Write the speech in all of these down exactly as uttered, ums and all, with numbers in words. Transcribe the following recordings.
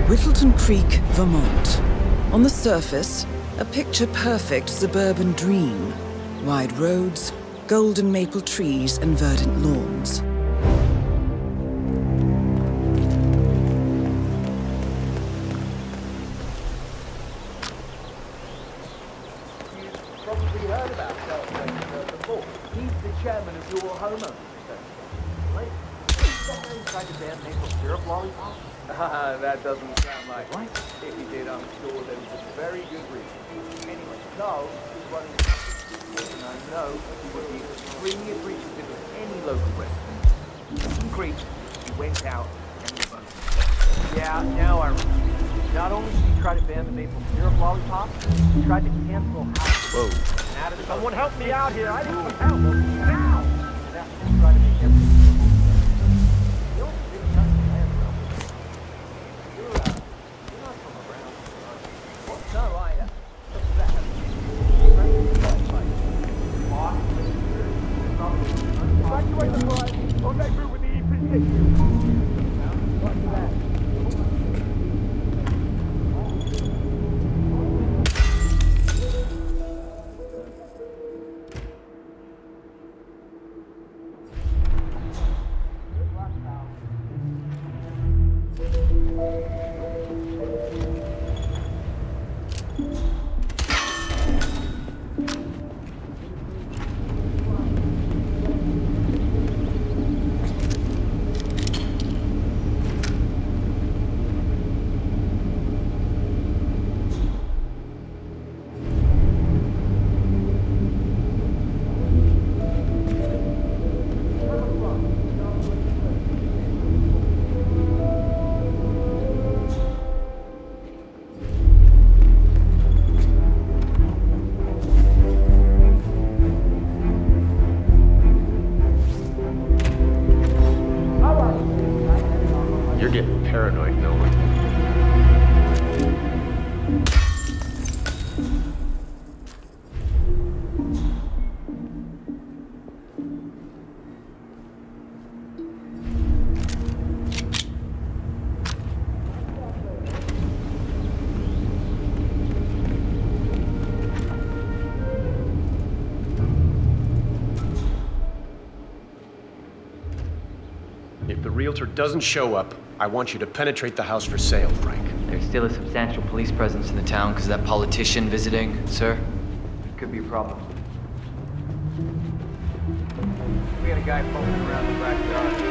Whittleton Creek, Vermont. On the surface, a picture-perfect suburban dream. Wide roads, golden maple trees, and verdant lawns. You've probably heard about Selfridge before. He's the chairman of your homeowners association, right? Stop there inside the damn maple syrup lollipop. Ah, that doesn't sound like what? If he did, I'm sure there was a very good reason. Anyway, Carl is running the company, and I know he would be extremely appreciative of any local resident. In Crete, he went out and he voted. Yeah, now I remember. Not only did he try to ban the maple syrup lollipop, he tried to cancel house. Whoa. Someone help me out here. I need some help. Now! That's to try to make everything. If the realtor doesn't show up, I want you to penetrate the house for sale, Frank. There's still a substantial police presence in the town because of that politician visiting, sir. It could be a problem. We had a guy poking around the backyard.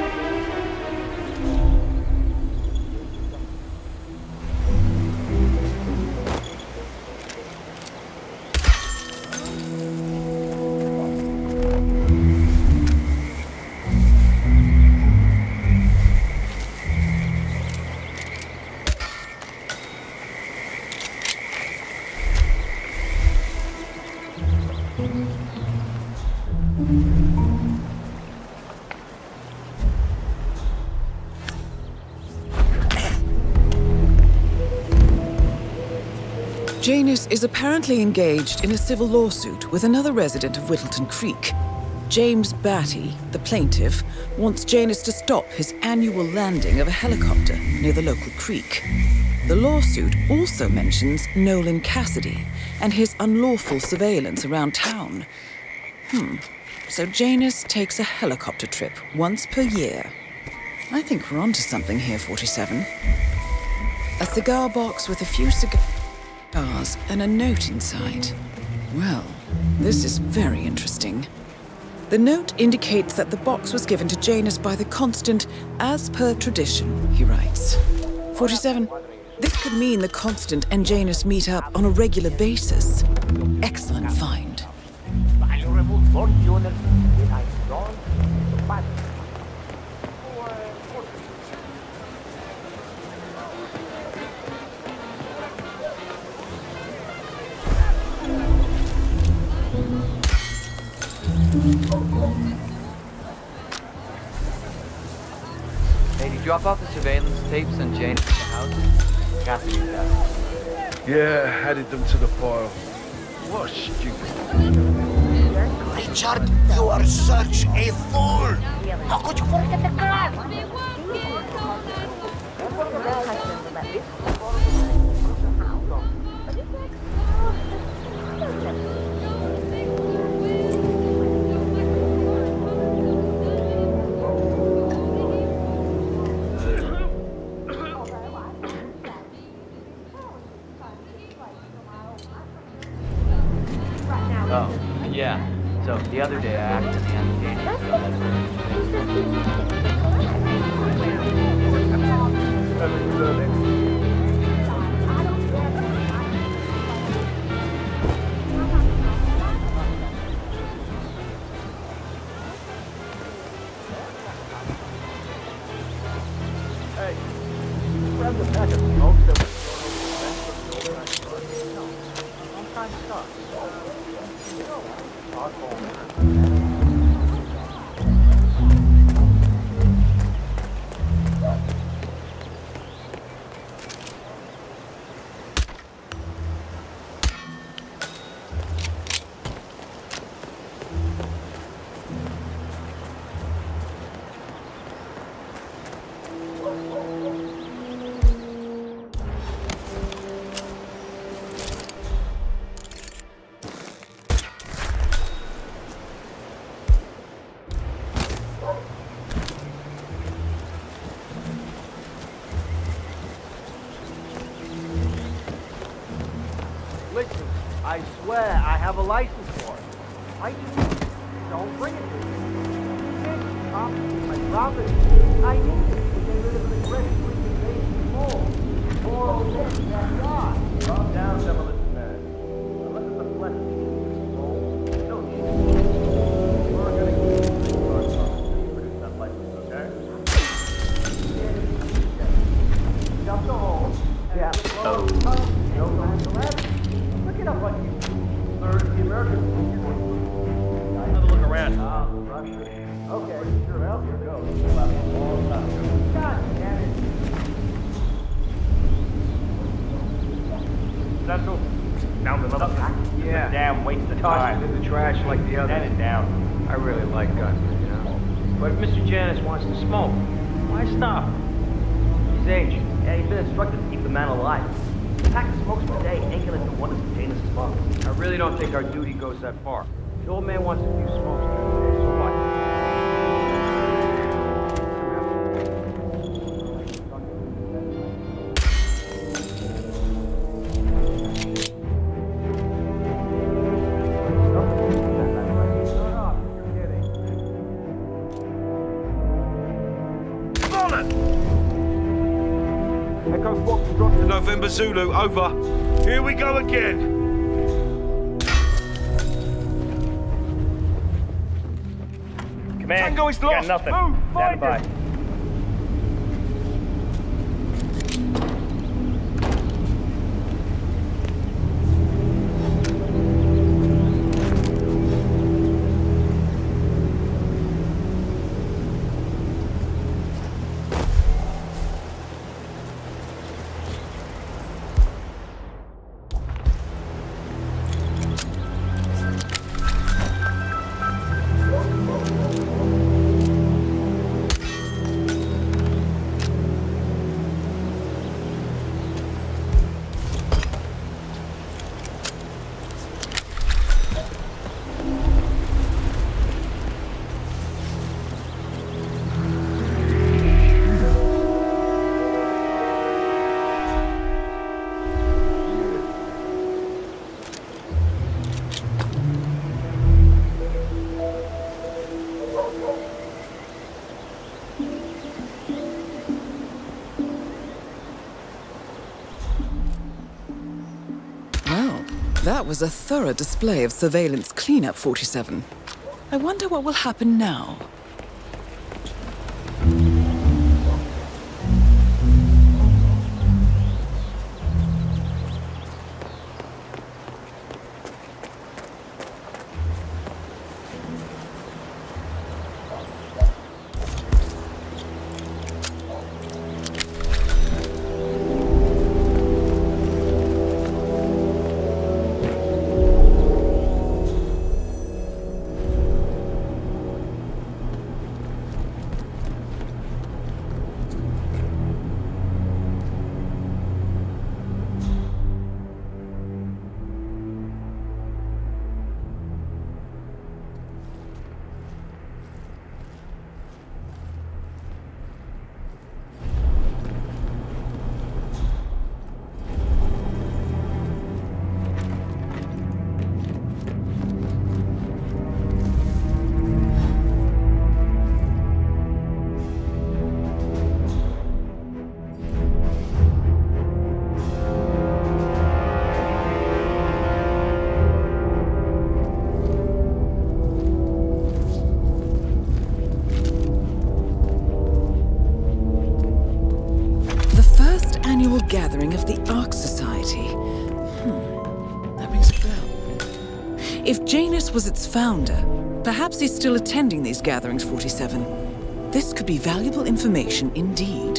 Janus is apparently engaged in a civil lawsuit with another resident of Whittleton Creek. James Batty, the plaintiff, wants Janus to stop his annual landing of a helicopter near the local creek. The lawsuit also mentions Nolan Cassidy and his unlawful surveillance around town. Hmm. So Janus takes a helicopter trip once per year. I think we're onto something here, forty-seven. A cigar box with a few cigars and a note inside. Well, this is very interesting. The note indicates that the box was given to Janus by the Constant as per tradition, he writes. forty-seven. This could mean the Constant and Janus meet up on a regular basis. Excellent find. Hey, did you drop off the surveillance tapes on Janus at the house? Cassidy's house. Yeah, added them to the pile. What stupid. Richard, you are such a fool! How could you forget the car? Oh, yeah. So, the other day I accidentally had Danny fill Hey, grab the pack of smokes that was thrown over the fence from the old No, I'm trying to stop. You know what? Hardball, man. Listen, I swear I have a license for it. I do. Don't bring it to me. You can't just confiscate my property. I need it to get rid of an aggressive invasion mole. Or I'll get that guy. Calm down, demolition man. Unless it's a flesh mole, no need. We're gonna keep this car to produce that license, okay? Jump the hole. Yeah. Oh. No going to left. Look it up on YouTube. Third, the American. Have a look around. Ah, Russia. Okay, sure. Well, here goes. God damn it. Central. Down to another pack. Yeah. Damn waste of Toss time. it in the trash like the other. Stand it down. I really like guns, you know. But if Mister Janus wants to smoke, why stop? He's aged. Yeah, he's been instructed to keep the man alive. A pack of smokes per day ain't gonna do wonders for Janus' lungs. I really don't think our duty goes that far. The old man wants a few smokes during the day, so what? November Zulu, over. Here we go again. Command, Tango is lost. got nothing. Move, Stand find by. it. That was a thorough display of surveillance cleanup, forty-seven. I wonder what will happen now. gathering of the Ark Society. Hmm, that rings a bell. If Janus was its founder, perhaps he's still attending these gatherings, forty-seven. This could be valuable information indeed.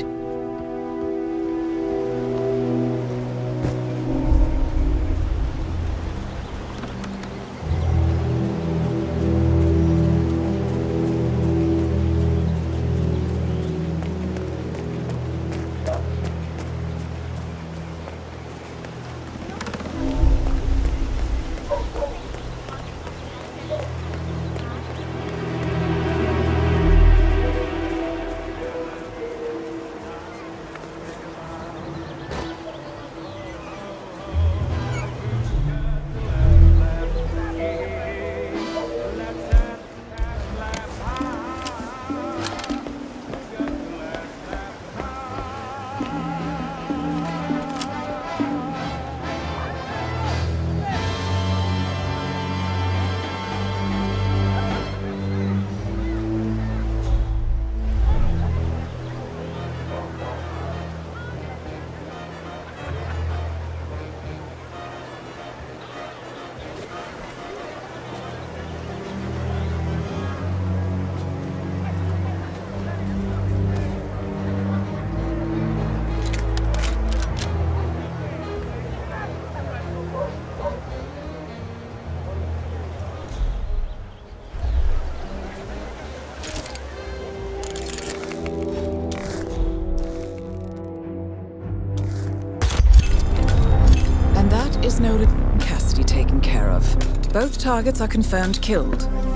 Is Nolan and Cassidy taken care of. Both targets are confirmed killed.